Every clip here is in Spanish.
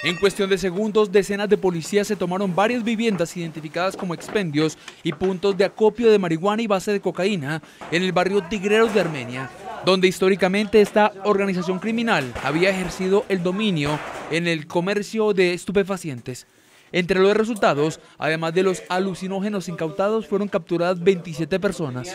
En cuestión de segundos, decenas de policías se tomaron varias viviendas identificadas como expendios y puntos de acopio de marihuana y base de cocaína en el barrio Tigreros de Armenia, donde históricamente esta organización criminal había ejercido el dominio en el comercio de estupefacientes. Entre los resultados, además de los alucinógenos incautados, fueron capturadas 27 personas.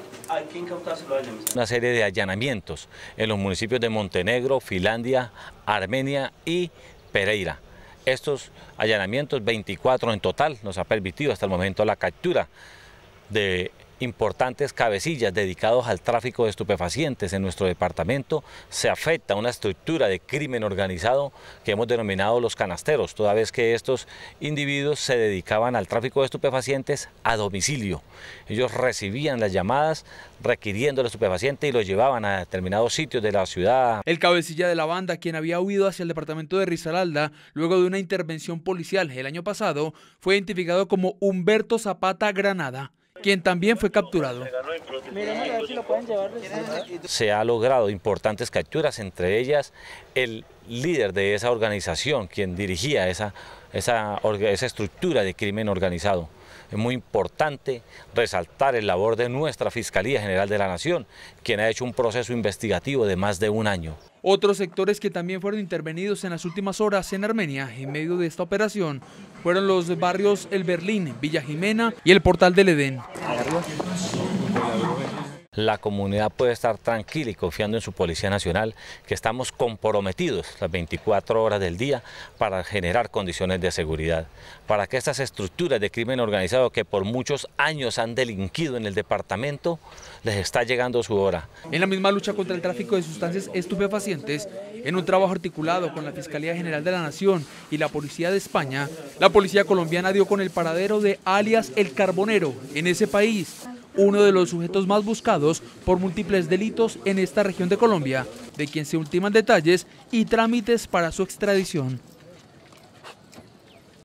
Una serie de allanamientos en los municipios de Montenegro, Finlandia, Armenia y Pereira. Estos allanamientos, 24 en total, nos ha permitido hasta el momento la captura de importantes cabecillas dedicados al tráfico de estupefacientes en nuestro departamento. Se afecta una estructura de crimen organizado que hemos denominado los canasteros, toda vez que estos individuos se dedicaban al tráfico de estupefacientes a domicilio. Ellos recibían las llamadas requiriendo el estupefaciente y los llevaban a determinados sitios de la ciudad. El cabecilla de la banda, quien había huido hacia el departamento de Risaralda luego de una intervención policial el año pasado, fue identificado como Humberto Zapata Granada, quien también fue capturado. Se ha logrado importantes capturas, entre ellas el líder de esa organización, quien dirigía esa estructura de crimen organizado. Es muy importante resaltar el labor de nuestra Fiscalía General de la Nación, quien ha hecho un proceso investigativo de más de un año. Otros sectores que también fueron intervenidos en las últimas horas en Armenia en medio de esta operación fueron los barrios El Berlín, Villa Jimena y el Portal del Edén. La comunidad puede estar tranquila y confiando en su Policía Nacional, que estamos comprometidos las 24 horas del día para generar condiciones de seguridad, para que estas estructuras de crimen organizado que por muchos años han delinquido en el departamento, les está llegando su hora. En la misma lucha contra el tráfico de sustancias estupefacientes, en un trabajo articulado con la Fiscalía General de la Nación y la Policía de España, la Policía colombiana dio con el paradero de alias El Carbonero en ese país, uno de los sujetos más buscados por múltiples delitos en esta región de Colombia, de quien se ultiman detalles y trámites para su extradición.